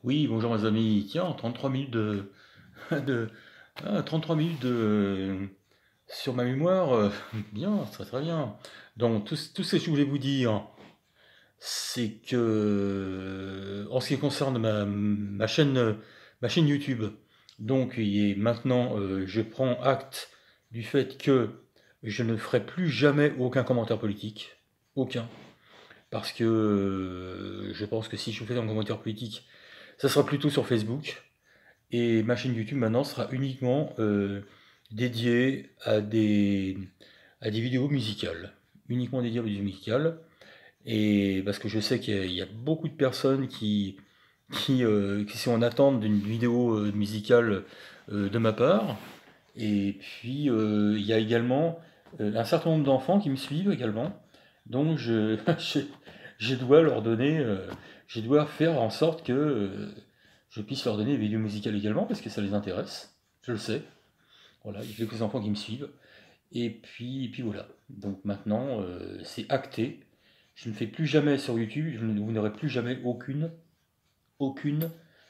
Oui, bonjour mes amis. Tiens, 33 minutes de 33 minutes sur ma mémoire. Bien, très très bien. Donc, tout ce que je voulais vous dire, c'est que, en ce qui concerne ma chaîne YouTube, donc, maintenant, je prends acte du fait que je ne ferai plus jamais aucun commentaire politique. Aucun. Parce que je pense que si je fais un commentaire politique, ça sera plutôt sur Facebook. Et ma chaîne YouTube maintenant sera uniquement dédiée à des vidéos musicales. Uniquement dédiée aux vidéos musicales. Et parce que je sais qu'il y a beaucoup de personnes qui sont en attente d'une vidéo musicale de ma part. Et puis il y a également un certain nombre d'enfants qui me suivent également. Donc je, je dois leur donner, je dois faire en sorte que je puisse leur donner des vidéos musicales également parce que ça les intéresse. Je le sais. Voilà, il y a quelques enfants qui me suivent. Et puis voilà. Donc maintenant, c'est acté. Je ne fais plus jamais sur YouTube. Vous n'aurez plus jamais aucune,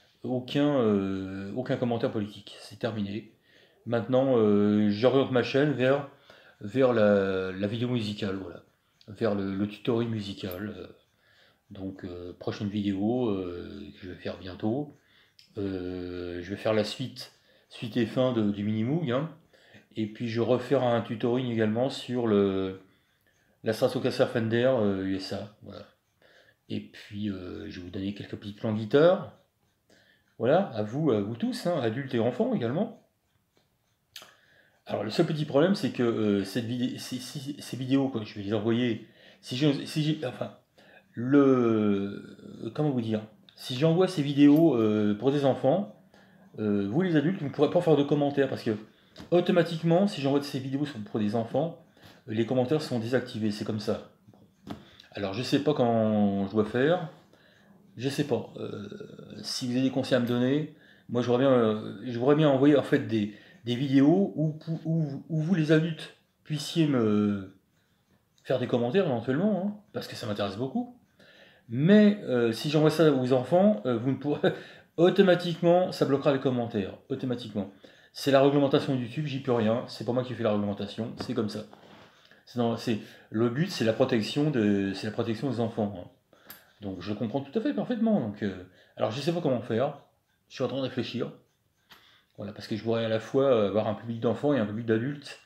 aucun commentaire politique. C'est terminé. Maintenant, j'oriente ma chaîne vers la vidéo musicale, voilà. Vers le tutoriel musical. Donc, prochaine vidéo que je vais faire bientôt. Je vais faire la suite et fin du Minimoog, hein. Et puis je refaire un tutoriel également sur la Stratocaster Fender USA. Voilà. Et puis je vais vous donner quelques petits plans de guitare. Voilà, à vous tous, hein, adultes et enfants également. Alors le seul petit problème, c'est que ces vidéos, quand je vais les envoyer, enfin, comment vous dire, si j'envoie ces vidéos pour des enfants, vous les adultes, vous ne pourrez pas faire de commentaires parce que automatiquement, si j'envoie ces vidéos pour des enfants, les commentaires sont désactivés, c'est comme ça. Alors je sais pas comment je dois faire, je sais pas. Si vous avez des conseils à me donner, moi je voudrais bien envoyer en fait des vidéos où vous les adultes puissiez me faire des commentaires éventuellement, hein, parce que ça m'intéresse beaucoup. Mais si j'envoie ça aux enfants, vous ne pourrez automatiquement, ça bloquera les commentaires, automatiquement. C'est la réglementation de YouTube, j'y peux rien. C'est pas moi qui fais la réglementation, c'est comme ça. Le but, c'est la protection des enfants, hein. Donc je comprends tout à fait parfaitement. Donc, alors je sais pas comment faire. Je suis en train de réfléchir. Voilà, parce que je voudrais à la fois avoir un public d'enfants et un public d'adultes,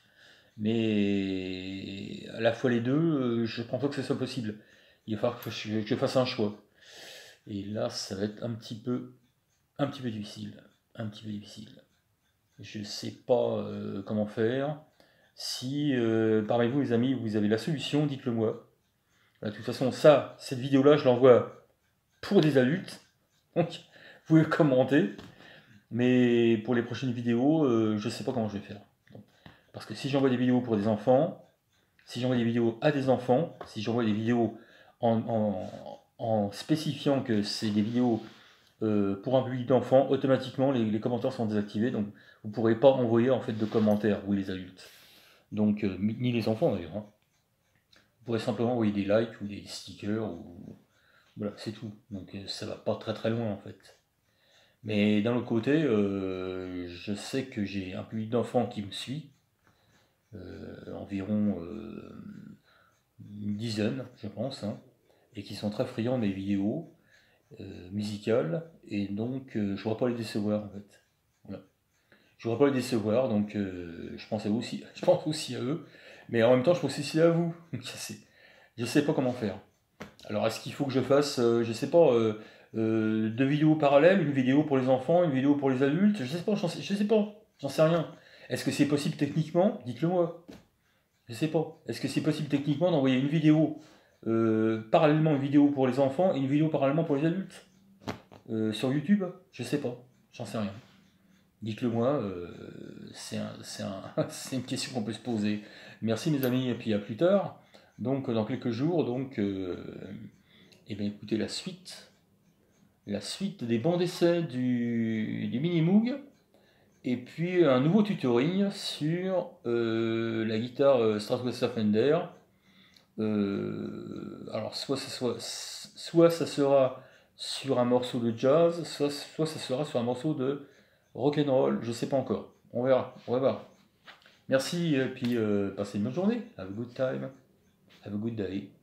mais à la fois les deux, je pense pas que ce soit possible. Il va falloir que je fasse un choix. Et là, ça va être un petit peu difficile. Un petit peu difficile. Je ne sais pas comment faire. Si parmi vous, les amis, vous avez la solution, dites-le moi. De toute façon, cette vidéo-là, je l'envoie pour des adultes. Donc, vous pouvez commenter. Mais pour les prochaines vidéos, je ne sais pas comment je vais faire. Parce que si j'envoie des vidéos pour des enfants, si j'envoie des vidéos à des enfants, si j'envoie des vidéos en spécifiant que c'est des vidéos pour un public d'enfants, automatiquement les commentaires sont désactivés, donc vous ne pourrez pas envoyer en fait de commentaires, vous les adultes. Donc ni les enfants d'ailleurs, hein. Vous pourrez simplement envoyer des likes ou des stickers, ou voilà, c'est tout. Donc ça va pas très très loin en fait. Mais d'un autre côté, je sais que j'ai un public d'enfants qui me suit, environ une dizaine, je pense, hein, et qui sont très friands de mes vidéos musicales, et donc je ne voudrais pas les décevoir en fait. Voilà. Je ne voudrais pas les décevoir, donc je pense à vous aussi, je pense aussi à eux, mais en même temps je pense aussi à vous. Je sais pas comment faire. Alors est-ce qu'il faut que je fasse, je sais pas, deux vidéos parallèles, une vidéo pour les enfants, une vidéo pour les adultes, je sais pas, j'en sais rien. Est-ce que c'est possible techniquement? Dites-le moi. Je sais pas. Est-ce que c'est possible techniquement d'envoyer une vidéo parallèlement une vidéo pour les enfants et une vidéo parallèlement pour les adultes sur YouTube? Je sais pas. J'en sais rien. Dites-le moi. C'est une question qu'on peut se poser. Merci mes amis et puis à plus tard. Donc dans quelques jours, donc, eh bien écoutez la suite des bancs d'essai du Minimoog. Et puis un nouveau tutoring sur la guitare Stratocaster Fender. Alors soit ça sera sur un morceau de jazz, soit ça sera sur un morceau de rock'n'roll, je sais pas encore. On va voir. Merci, et puis passez une bonne journée. Have a good time. Have a good day.